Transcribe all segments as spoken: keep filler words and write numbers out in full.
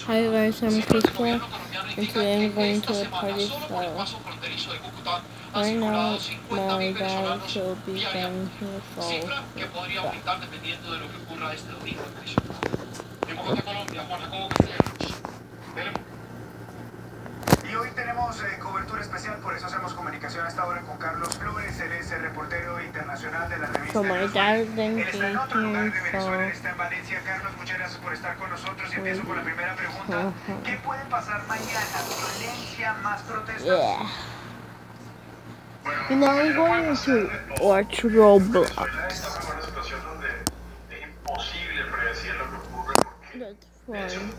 Hi guys, I'm Crystal, and today I'm going to a party, so right now my dad will be down here, so Y hoy tenemos eh, cobertura especial, por eso hacemos comunicación a esta hora con Carlos Flores, él es el reportero internacional de la revista. So my dad then Él está en otro lugar de Venezuela, so él está en Valencia. Carlos, muchas gracias por estar con nosotros y empiezo con la primera pregunta. ¿Qué puede pasar mañana? ¿Violencia, más protestas? yeah. You know, I'm going to watch Roblox. That's fun.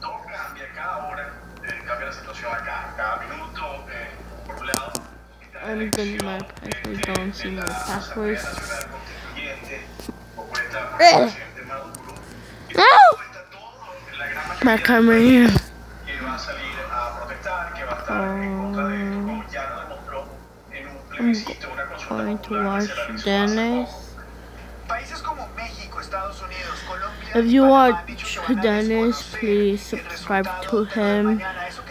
I'm good my password, don't see my passwords. No! My camera here. Um, I'm going to watch Dennis. If you watch Dennis, please subscribe to him.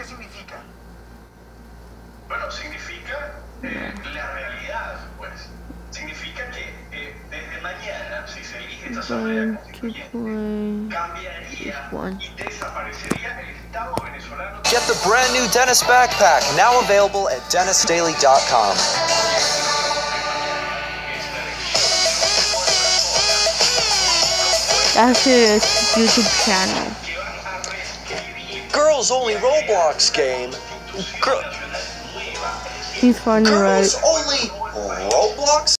Eh, la realidad, pues, significa que eh, desde mañana, si se elige esta asamblea constituyente, cambiaría y desaparecería el Estado venezolano. Get the brand new Dennis backpack, now available at dennis daily dot com. That's his YouTube channel. Girls only Roblox game. Girl He's funny, right? Girls only Roblox?